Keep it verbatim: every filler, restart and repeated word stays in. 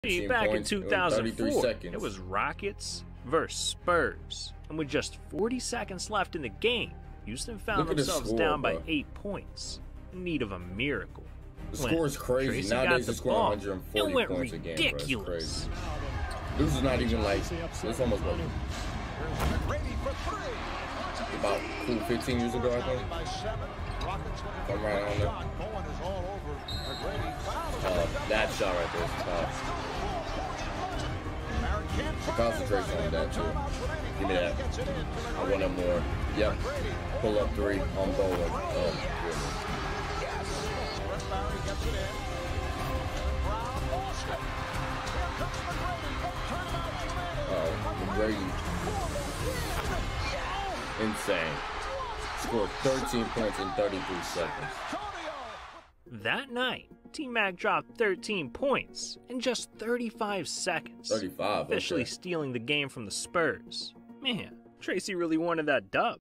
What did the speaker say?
See, back in two thousand four, it was Rockets versus Spurs, and with just forty seconds left in the game, Houston found themselves score, down bro. by eight points, in need of a miracle. The score is crazy. Tracy Nowadays, got the they're scoring ball, one hundred it forty went points a game, bro. It's ridiculous. crazy. This is not even like, it's almost like about cool fifteen years ago, I think. Come right on there. Uh, that shot right there is tough. The concentration on that too. Give me that. I want that more. Yep. Pull up three. I'm bowling. Oh, goodness. Oh, McGrady. Insane. Scored thirteen points in thirty-three seconds. That night, T-Mac dropped thirteen points in just thirty-five seconds, thirty-five, officially okay. stealing the game from the Spurs. Man, Tracy really wanted that dub.